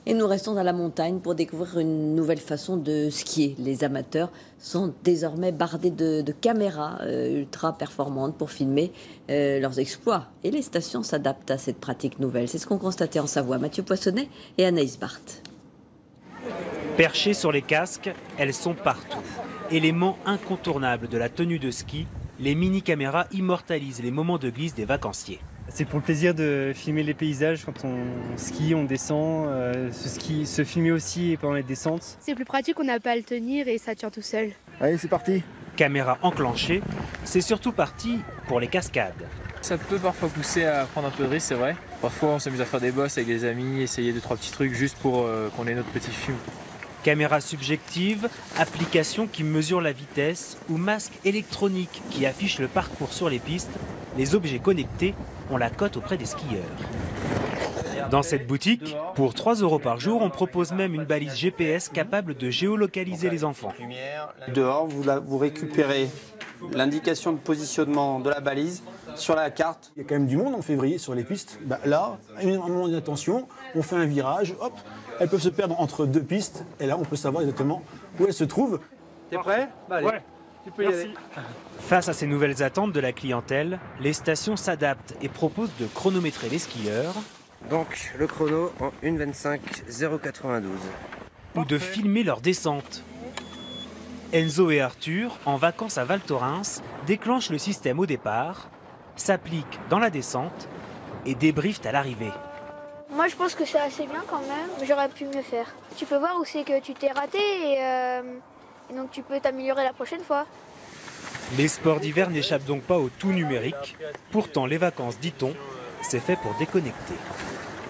Et nous restons dans la montagne pour découvrir une nouvelle façon de skier. Les amateurs sont désormais bardés de caméras ultra performantes pour filmer leurs exploits. Et les stations s'adaptent à cette pratique nouvelle. C'est ce qu'ont constaté en Savoie Mathieu Poissonnet et Anaïs Barthes. Perchées sur les casques, elles sont partout. Élément incontournable de la tenue de ski, les mini-caméras immortalisent les moments de glisse des vacanciers. C'est pour le plaisir de filmer les paysages quand on skie, on descend, se filmer aussi pendant les descentes. C'est plus pratique, on n'a pas à le tenir et ça tient tout seul. Allez, c'est parti. Caméra enclenchée, c'est surtout parti pour les cascades. Ça peut parfois pousser à prendre un peu de risque, c'est vrai. Parfois on s'amuse à faire des bosses avec des amis, essayer 2-3 petits trucs juste pour qu'on ait notre petit film. Caméra subjective, application qui mesure la vitesse ou masque électronique qui affiche le parcours sur les pistes, les objets connectés ont la cote auprès des skieurs. Dans cette boutique, pour 3 € par jour, on propose même une balise GPS capable de géolocaliser les enfants. Dehors, vous récupérez l'indication de positionnement de la balise sur la carte. Il y a quand même du monde en février sur les pistes. Là, à un moment d'inattention, on fait un virage, hop, elles peuvent se perdre entre 2 pistes et là on peut savoir exactement où elles se trouvent. T'es prêt? Allez. Ouais, tu peux y aller. Face à ces nouvelles attentes de la clientèle, les stations s'adaptent et proposent de chronométrer les skieurs. Donc le chrono en 1:25 0,92. Ou de filmer leur descente. Enzo et Arthur, en vacances à Val Thorens, déclenchent le système au départ, s'appliquent dans la descente et débriefent à l'arrivée. Moi je pense que c'est assez bien quand même, j'aurais pu mieux faire. Tu peux voir où c'est que tu t'es raté et donc tu peux t'améliorer la prochaine fois. Les sports d'hiver n'échappent donc pas au tout numérique. Pourtant les vacances, dit-on, c'est fait pour déconnecter.